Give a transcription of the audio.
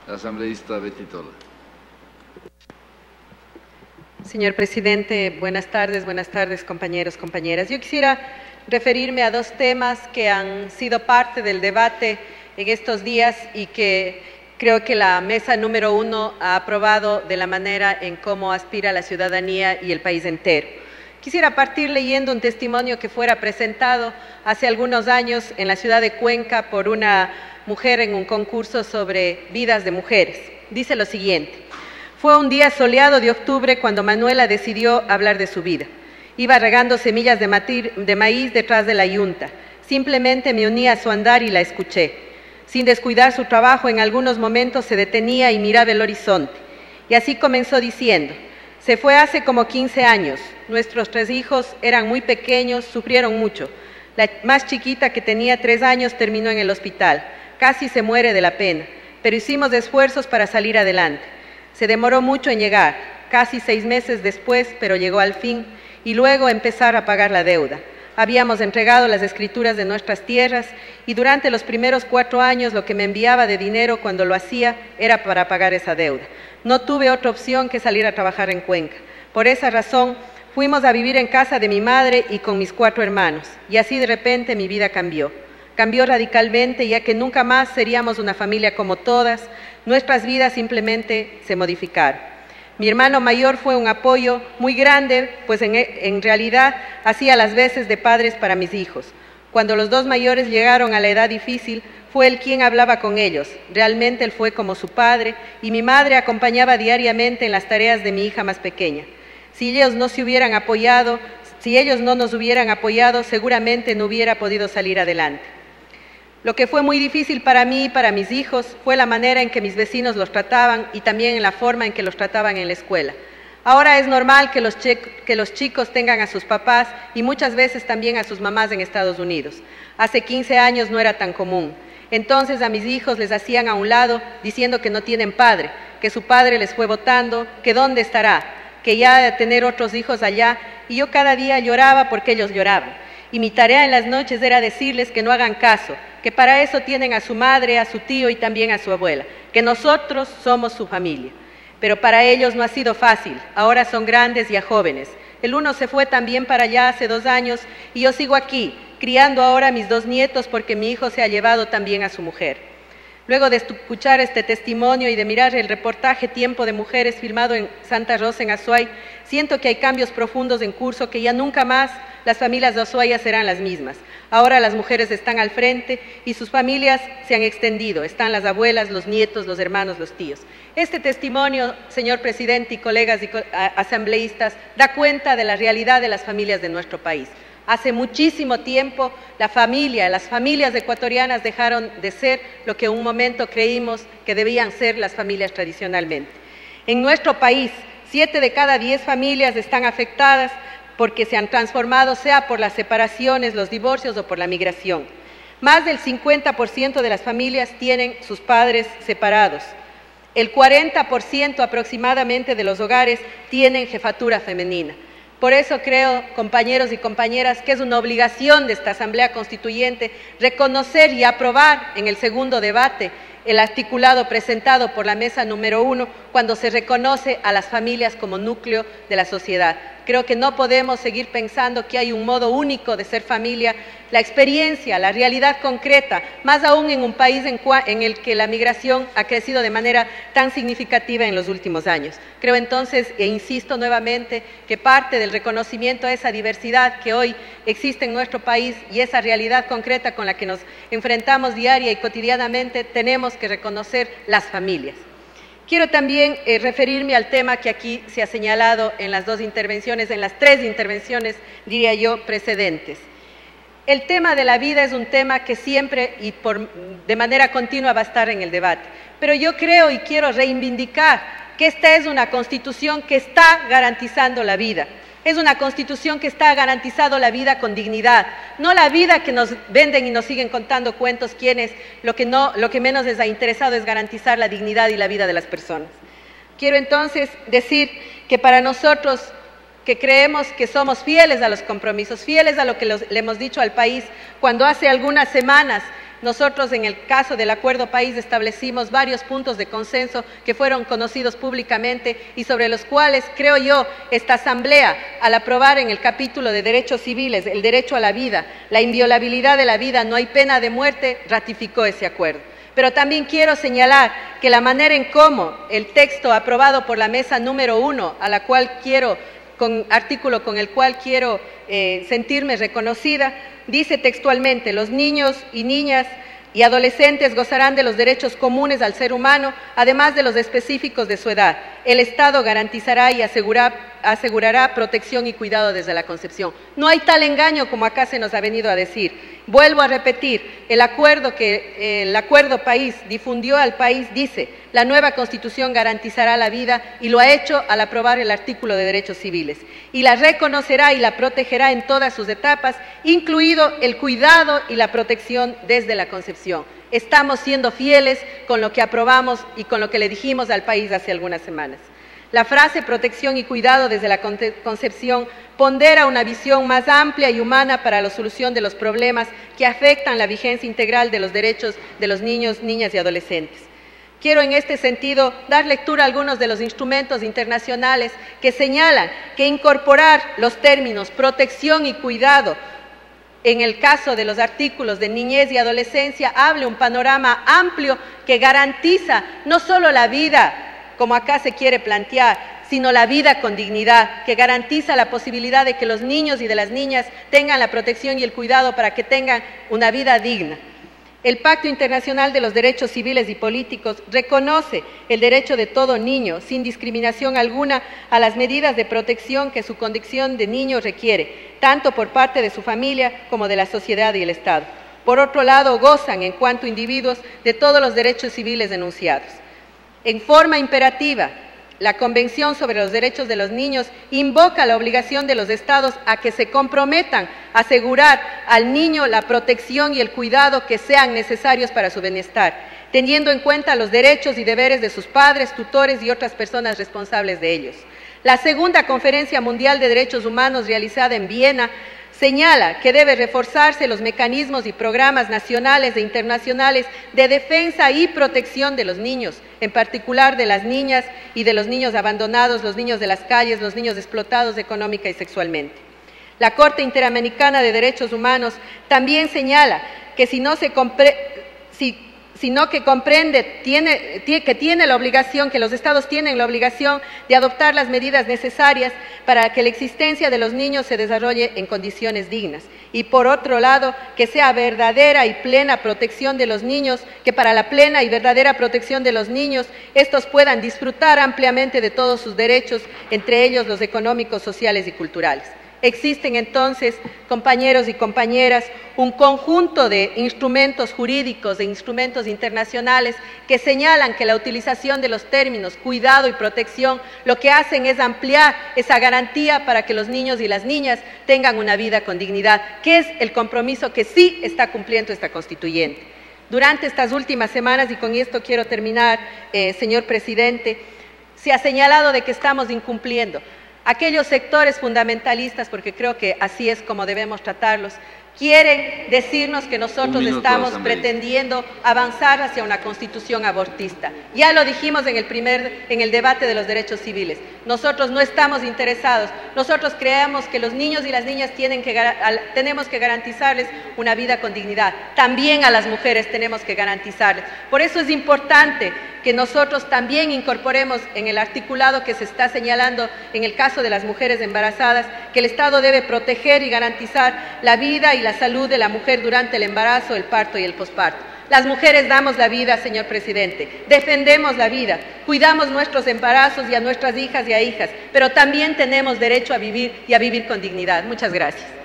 Asambleísta Betty Tola. Señor presidente, buenas tardes compañeros, compañeras. Yo quisiera referirme a dos temas que han sido parte del debate en estos días y que creo que la mesa número 1 ha aprobado de la manera en cómo aspira la ciudadanía y el país entero. Quisiera partir leyendo un testimonio que fuera presentado hace algunos años en la ciudad de Cuenca por una mujer en un concurso sobre vidas de mujeres. Dice lo siguiente: fue un día soleado de octubre cuando Manuela decidió hablar de su vida. Iba regando semillas de maíz detrás de la yunta. Simplemente me uní a su andar y la escuché. Sin descuidar su trabajo, en algunos momentos se detenía y miraba el horizonte. Y así comenzó diciendo: se fue hace como 15 años. Nuestros 3 hijos eran muy pequeños, sufrieron mucho. La más chiquita, que tenía 3 años, terminó en el hospital. Casi se muere de la pena, pero hicimos esfuerzos para salir adelante. Se demoró mucho en llegar, casi 6 meses después, pero llegó al fin, y luego empezar a pagar la deuda. Habíamos entregado las escrituras de nuestras tierras y durante los primeros 4 años lo que me enviaba de dinero cuando lo hacía era para pagar esa deuda. No tuve otra opción que salir a trabajar en Cuenca. Por esa razón, fuimos a vivir en casa de mi madre y con mis 4 hermanos, y así de repente mi vida cambió. Cambió radicalmente, ya que nunca más seríamos una familia como todas. Nuestras vidas simplemente se modificaron. Mi hermano mayor fue un apoyo muy grande, pues en realidad hacía las veces de padres para mis hijos. Cuando los 2 mayores llegaron a la edad difícil, fue él quien hablaba con ellos. Realmente él fue como su padre, y mi madre acompañaba diariamente en las tareas de mi hija más pequeña. Si ellos no nos hubieran apoyado, seguramente no hubiera podido salir adelante. Lo que fue muy difícil para mí y para mis hijos fue la manera en que mis vecinos los trataban y también en la forma en que los trataban en la escuela. Ahora es normal que los chicos tengan a sus papás y muchas veces también a sus mamás en Estados Unidos. Hace 15 años no era tan común. Entonces a mis hijos les hacían a un lado diciendo que no tienen padre, que su padre les fue botando, que dónde estará, que ya ha de tener otros hijos allá, y yo cada día lloraba porque ellos lloraban. Y mi tarea en las noches era decirles que no hagan caso, que para eso tienen a su madre, a su tío y también a su abuela, que nosotros somos su familia. Pero para ellos no ha sido fácil, ahora son grandes y ya jóvenes. El uno se fue también para allá hace 2 años y yo sigo aquí, criando ahora a mis 2 nietos porque mi hijo se ha llevado también a su mujer. Luego de escuchar este testimonio y de mirar el reportaje Tiempo de Mujeres filmado en Santa Rosa, en Azuay, siento que hay cambios profundos en curso, que ya nunca más las familias de Azuay serán las mismas. Ahora las mujeres están al frente y sus familias se han extendido. Están las abuelas, los nietos, los hermanos, los tíos. Este testimonio, señor presidente y colegas asambleístas, da cuenta de la realidad de las familias de nuestro país. Hace muchísimo tiempo las familias ecuatorianas dejaron de ser lo que en un momento creímos que debían ser las familias tradicionalmente. En nuestro país, 7 de cada 10 familias están afectadas porque se han transformado, sea por las separaciones, los divorcios o por la migración. Más del 50% de las familias tienen sus padres separados. El 40% aproximadamente de los hogares tienen jefatura femenina. Por eso creo, compañeros y compañeras, que es una obligación de esta Asamblea Constituyente reconocer y aprobar en el segundo debate el articulado presentado por la mesa número 1 cuando se reconoce a las familias como núcleo de la sociedad. Creo que no podemos seguir pensando que hay un modo único de ser familia. La experiencia, la realidad concreta, más aún en un país en el que la migración ha crecido de manera tan significativa en los últimos años. Creo entonces, e insisto nuevamente, que parte del reconocimiento a esa diversidad que hoy existe en nuestro país y esa realidad concreta con la que nos enfrentamos diaria y cotidianamente, tenemos que reconocer las familias. Quiero también referirme al tema que aquí se ha señalado en las 2 intervenciones, en las 3 intervenciones, diría yo, precedentes. El tema de la vida es un tema que siempre y de manera continua va a estar en el debate. Pero yo creo y quiero reivindicar que esta es una Constitución que está garantizando la vida. Es una Constitución que está garantizando la vida con dignidad, no la vida que nos venden y nos siguen contando cuentos quienes lo que menos les ha interesado es garantizar la dignidad y la vida de las personas. Quiero entonces decir que para nosotros que creemos que somos fieles a los compromisos, fieles a lo que le hemos dicho al país, cuando hace algunas semanas Nosotros, en el caso del Acuerdo País, establecimos varios puntos de consenso que fueron conocidos públicamente y sobre los cuales, creo yo, esta Asamblea, al aprobar en el capítulo de derechos civiles el derecho a la vida, la inviolabilidad de la vida, no hay pena de muerte, ratificó ese acuerdo. Pero también quiero señalar que la manera en cómo el texto aprobado por la mesa número 1, a la cual artículo con el cual quiero sentirme reconocida, dice textualmente: los niños y niñas y adolescentes gozarán de los derechos comunes al ser humano, además de los específicos de su edad. El Estado garantizará y asegurará protección y cuidado desde la concepción. No hay tal engaño como acá se nos ha venido a decir. Vuelvo a repetir, el acuerdo que el Acuerdo País difundió al país dice: la nueva Constitución garantizará la vida, y lo ha hecho al aprobar el artículo de derechos civiles, y la reconocerá y la protegerá en todas sus etapas, incluido el cuidado y la protección desde la concepción. Estamos siendo fieles con lo que aprobamos y con lo que le dijimos al país hace algunas semanas. La frase protección y cuidado desde la concepción pondera una visión más amplia y humana para la solución de los problemas que afectan la vigencia integral de los derechos de los niños, niñas y adolescentes. Quiero en este sentido dar lectura a algunos de los instrumentos internacionales que señalan que incorporar los términos protección y cuidado en el caso de los artículos de niñez y adolescencia abre un panorama amplio que garantiza no solo la vida, como acá se quiere plantear, sino la vida con dignidad, que garantiza la posibilidad de que los niños y de las niñas tengan la protección y el cuidado para que tengan una vida digna. El Pacto Internacional de los Derechos Civiles y Políticos reconoce el derecho de todo niño, sin discriminación alguna, a las medidas de protección que su condición de niño requiere, tanto por parte de su familia como de la sociedad y el Estado. Por otro lado, gozan en cuanto individuos de todos los derechos civiles enunciados. En forma imperativa, la Convención sobre los Derechos de los Niños invoca la obligación de los Estados a que se comprometan a asegurar al niño la protección y el cuidado que sean necesarios para su bienestar, teniendo en cuenta los derechos y deberes de sus padres, tutores y otras personas responsables de ellos. La segunda Conferencia Mundial de Derechos Humanos, realizada en Viena, señala que debe reforzarse los mecanismos y programas nacionales e internacionales de defensa y protección de los niños, en particular de las niñas y de los niños abandonados, los niños de las calles, los niños explotados económica y sexualmente. La Corte Interamericana de Derechos Humanos también señala que que los Estados tienen la obligación de adoptar las medidas necesarias para que la existencia de los niños se desarrolle en condiciones dignas. Y por otro lado, que sea verdadera y plena protección de los niños, que para la plena y verdadera protección de los niños, estos puedan disfrutar ampliamente de todos sus derechos, entre ellos los económicos, sociales y culturales. Existen entonces, compañeros y compañeras, un conjunto de instrumentos jurídicos, de instrumentos internacionales que señalan que la utilización de los términos cuidado y protección lo que hacen es ampliar esa garantía para que los niños y las niñas tengan una vida con dignidad, que es el compromiso que sí está cumpliendo esta constituyente. Durante estas últimas semanas, y con esto quiero terminar, señor presidente, se ha señalado de que estamos incumpliendo. Aquellos sectores fundamentalistas, porque creo que así es como debemos tratarlos, quieren decirnos que nosotros estamos pretendiendo avanzar hacia una constitución abortista. Ya lo dijimos en el debate de los derechos civiles. Nosotros no estamos interesados. Nosotros creemos que los niños y las niñas tenemos que garantizarles una vida con dignidad. También a las mujeres tenemos que garantizarles. Por eso es importante que nosotros también incorporemos en el articulado que se está señalando en el caso de las mujeres embarazadas, que el Estado debe proteger y garantizar la vida y la salud de la mujer durante el embarazo, el parto y el posparto. Las mujeres damos la vida, señor presidente, defendemos la vida, cuidamos nuestros embarazos y a nuestras hijas y a hijas, pero también tenemos derecho a vivir y a vivir con dignidad. Muchas gracias.